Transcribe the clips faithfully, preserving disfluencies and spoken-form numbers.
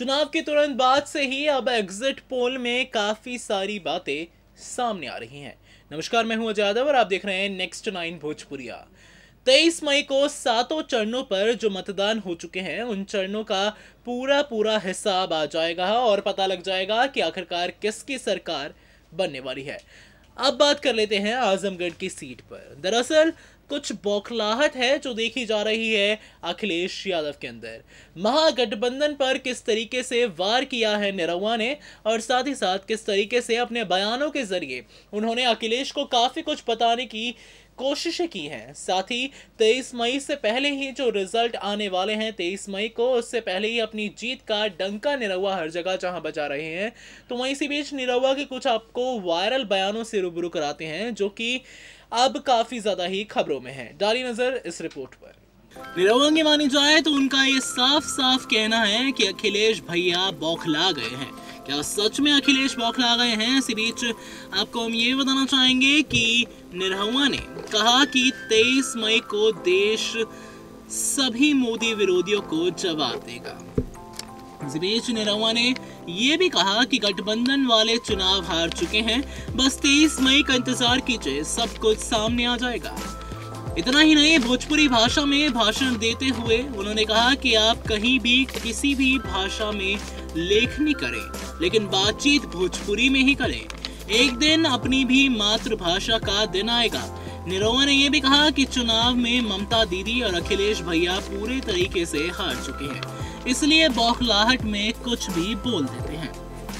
चुनाव के तुरंत बाद से ही अब एग्जिट पोल में काफी सारी बातें सामने आ रही हैं। नमस्कार, मैं हूं अजय यादव और आप देख रहे हैं नेक्स्ट नाइन भोजपुरिया। तेईस मई को सातों चरणों पर जो मतदान हो चुके हैं उन चरणों का पूरा पूरा हिसाब आ जाएगा और पता लग जाएगा कि आखिरकार किसकी सरकार बनने वाली है। अब बात कर लेते हैं आजमगढ़ की सीट पर। दरअसल कुछ बौखलाहट है जो देखी जा रही है अखिलेश यादव के अंदर। महागठबंधन पर किस तरीके से वार किया है निरहुआ ने और साथ ही साथ किस तरीके से अपने बयानों के जरिए उन्होंने अखिलेश को काफी कुछ बताने की कोशिशें की हैं। साथ ही तेईस मई से पहले ही जो रिजल्ट आने वाले हैं तेईस मई को, उससे पहले ही अपनी जीत का डंका निरहुआ हर जगह जहां बजा रहे हैं। तो वहीं इसी बीच निरहुआ के कुछ आपको वायरल बयानों से रूबरू कराते हैं जो कि अब काफी ज्यादा ही खबरों में है। डाली नजर इस रिपोर्ट पर। निरहुआ की मानी जाए तो उनका ये साफ साफ कहना है कि अखिलेश भैया बौखला गए हैं। क्या सच में अखिलेश बौखला गए हैं? इसी बीच आपको हम ये बताना चाहेंगे कि निरहुआ ने कहा कि तेईस मई को देश सभी मोदी विरोधियों को जवाब देगा। इसी बीच निरहुआ ने यह भी कहा कि गठबंधन वाले चुनाव हार चुके हैं, बस तेईस मई का इंतजार कीजिए, सब कुछ सामने आ जाएगा। इतना ही नहीं, भोजपुरी भाषा में भाषण देते हुए उन्होंने कहा कि आप कहीं भी किसी भी भाषा में लेखनी करें, लेकिन बातचीत भोजपुरी में ही करें। एक दिन अपनी भी मातृभाषा का दिन आएगा। निरहुआ ने यह भी कहा कि चुनाव में ममता दीदी और अखिलेश भैया पूरे तरीके से हार चुके हैं, इसलिए बौखलाहट में कुछ भी बोल देते हैं।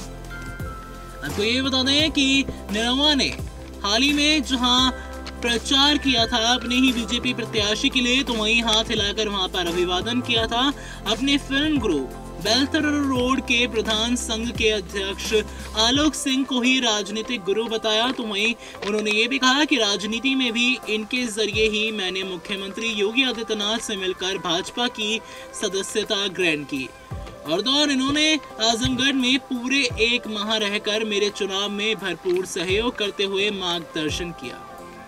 आपको ये बता दें कि निरहुआ ने हाल ही में जहां प्रचार किया था अपने ही बीजेपी प्रत्याशी के लिए, तो वहीं हाथ हिलाकर वहां पर अभिवादन किया था। अपने फिल्म ग्रुप बेलथर रोड के प्रधान संघ के अध्यक्ष आलोक सिंह को ही राजनीतिक गुरु बताया। तो वहीं उन्होंने ये भी कहा कि राजनीति में भी इनके जरिए ही मैंने मुख्यमंत्री योगी आदित्यनाथ से मिलकर भाजपा की सदस्यता ग्रहण की। और दौर इन्होंने आजमगढ़ में पूरे एक माह रहकर मेरे चुनाव में भरपूर सहयोग करते हुए मार्गदर्शन किया।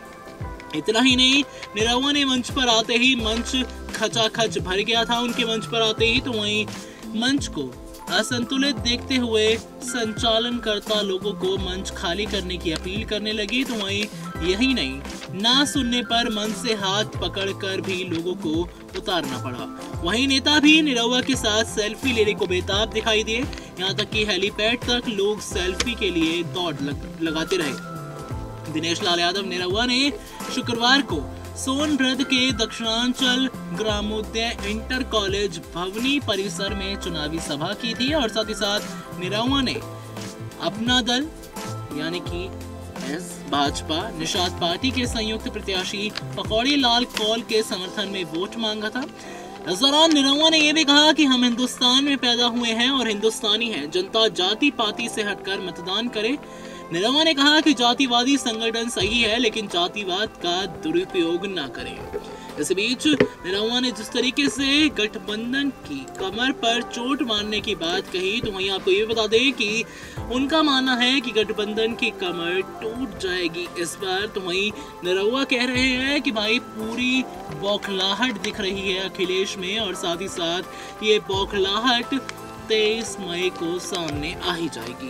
इतना ही नहीं, निरहुआ ने मंच पर आते ही मंच खचाखच भर गया था। उनके मंच पर आते ही तो वहीं मंच को असंतुलित देखते हुए संचालनकर्ता लोगों को मंच खाली करने की अपील करने लगी। तो वहीं यही नहीं, ना सुनने पर मंच से हाथ पकड़कर भी लोगों को उतारना पड़ा। वहीं नेता भी निरहुआ के साथ सेल्फी लेने को बेताब दिखाई दिए, यहाँ तक कि हेलीपैड तक लोग सेल्फी के लिए दौड़ लग, लगाते रहे। दिनेश लाल यादव निरहुआ ने शुक्रवार को सोनभद्र के दक्षिणांचल ग्रामोदय इंटर कॉलेज भवनी परिसर में चुनावी सभा की थी और साथ ही साथ निरहुआ ने अपना दल यानी कि एस भाजपा निषाद पार्टी के संयुक्त प्रत्याशी पकौड़ी लाल कौल के समर्थन में वोट मांगा था। इस दौरान निरहुआ ने यह भी कहा कि हम हिंदुस्तान में पैदा हुए हैं और हिंदुस्तानी हैं, जनता जाति पाति से हटकर मतदान करे। निरहुआ ने कहा कि जातिवादी संगठन सही है, लेकिन जातिवाद का दुरुपयोग न करें। इस बीच निरहुआ ने जिस तरीके से गठबंधन की कमर पर चोट मारने की बात कही, तो वहीं आपको ये बता दें कि उनका मानना है कि गठबंधन की कमर टूट जाएगी इस बार। तो वहीं निरहुआ कह रहे हैं कि भाई पूरी बौखलाहट दिख रही है अखिलेश में और साथ ही साथ ये बौखलाहट तेईस मई को सामने आ ही जाएगी।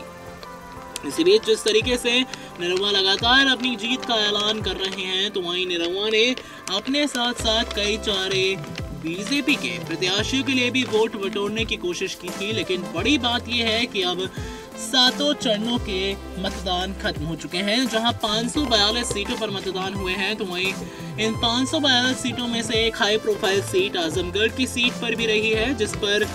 इसी बीच जिस तरीके से निरहुआ लगातार अपनी जीत का ऐलान कर रहे हैं, तो वहीं निरहुआ ने अपने साथ साथ कई चारे बीजेपी के प्रत्याशियों के लिए भी वोट बटोरने की कोशिश की थी। लेकिन बड़ी बात यह है कि अब सातों चरणों के मतदान खत्म हो चुके हैं, जहां पाँच सौ बयालीस सीटों पर मतदान हुए हैं। तो वहीं इन पाँच सौ बयालीस सीटों में से एक हाई प्रोफाइल सीट आजमगढ़ की सीट पर भी रही है, जिस पर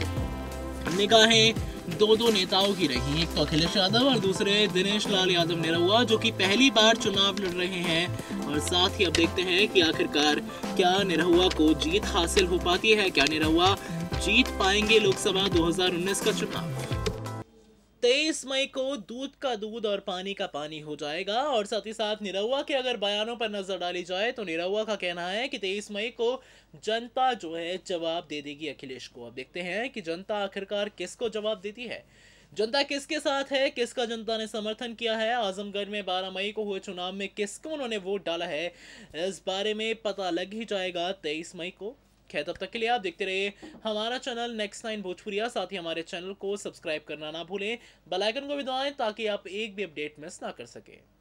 निगाहें दो दो नेताओं की रही, एक तो अखिलेश यादव और दूसरे दिनेश लाल यादव निरहुआ, जो कि पहली बार चुनाव लड़ रहे हैं। और साथ ही अब देखते हैं कि आखिरकार क्या निरहुआ को जीत हासिल हो पाती है, क्या निरहुआ जीत पाएंगे लोकसभा दो हज़ार उन्नीस का चुनाव। तेईस मई को दूध का दूध और पानी का पानी हो जाएगा। और साथ ही साथ निरहुआ के अगर बयानों पर नजर डाली जाए तो निरहुआ का कहना है कि तेईस मई को जनता जो है जवाब दे देगी अखिलेश को। अब देखते हैं कि जनता आखिरकार किसको जवाब देती है, जनता किसके साथ है, किसका जनता ने समर्थन किया है, आजमगढ़ में बारह मई को हुए चुनाव में किसको उन्होंने वोट डाला है, इस बारे में पता लग ही जाएगा तेईस मई को। खैर तब तक के लिए आप देखते रहिए हमारा चैनल नेक्स्ट नाइन भोजपुरिया। साथ ही हमारे चैनल को सब्सक्राइब करना ना भूलें, बेल आइकन को भी दबाएं ताकि आप एक भी अपडेट मिस ना कर सके।